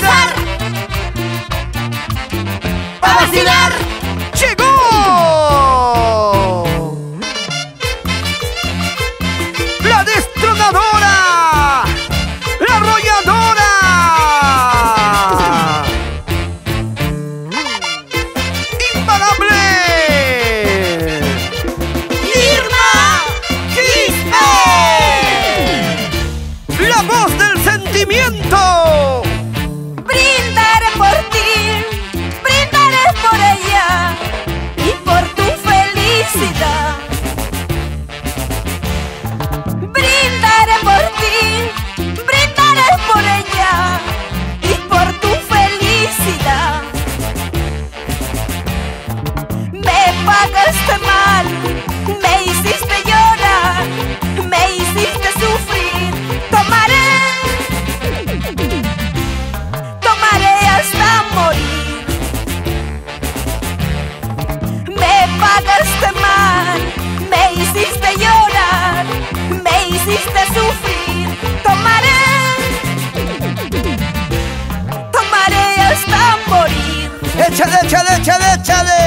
gozar, pa' vacilar. ¡Llegó! ¡La destronadora! ¡La arrolladora! ¡Imparable! Irma Quispe. ¡La voz del sentimiento! Brindaré por ti, brindaré por ella y por tu felicidad. Brindaré por ti, brindaré por ella y por tu felicidad. Me pagaste mal, me hiciste llorar, me hiciste sufrir. Tomaré hasta morir. Me pagaste mal, me hiciste llorar, me hiciste sufrir. Tomaré hasta morir. ¡Échale, échale, échale, échale!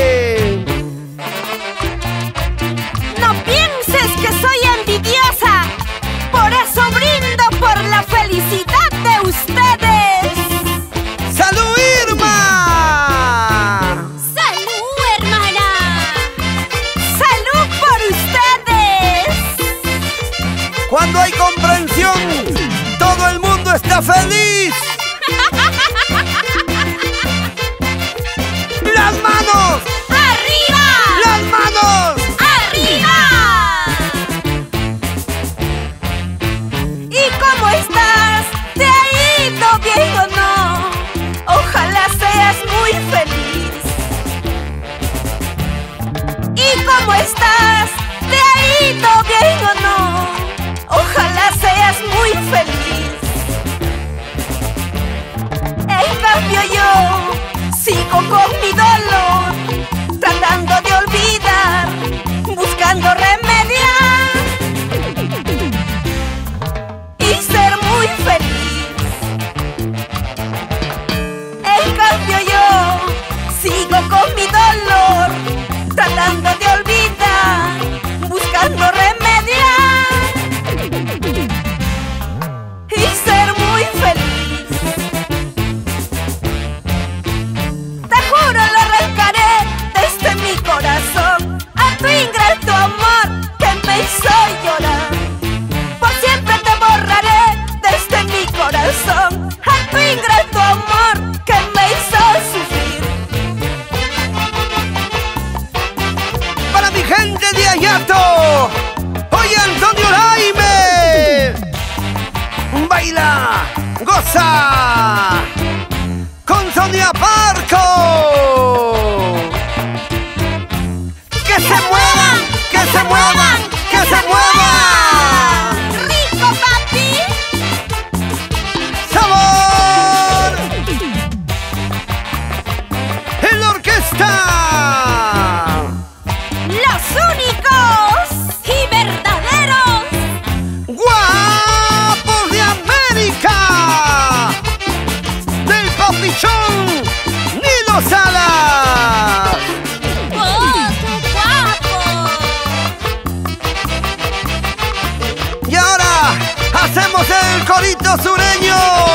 No pienses que soy envidiosa, por eso brindo por la felicidad de ustedes. ¡Salud, Irma! ¡Salud, hermana! ¡Salud por ustedes! Cuando hay comprensión, todo el mundo está feliz. ¡Las manos! ¡Arriba! ¡Las manos! ¡Arriba! ¿Y cómo estás? ¿Te ha ido bien o no? Ojalá seas muy feliz. ¿Y cómo estás? ¿Te ha ido bien o no? Ojalá seas muy feliz. En cambio yo sigo con mi dolor, tratando de olvidar, buscando remediar y ser muy feliz. En cambio yo sigo con mi dolor, tratando de olvidar, buscando remediar y ser muy feliz. Te juro lo arrancaré desde mi corazón a tu ingrato amor que me hizo llorar. Por siempre te borraré desde mi corazón a tu ingrato amor que me hizo sufrir. Para mi gente de Ayato, oye Antonio Laime, baila, goza, con Sonia Parco. ¡Que se muevan! ¡Que se muevan! ¡Que se muevan! ¡Rico, papi! ¡Sabor! ¡En la orquesta! ¡Los únicos y verdaderos! ¡Guapos de América! ¡Del papichón Nilo Salas! ¡Oh, qué guapo! Y ahora hacemos el corito sureño.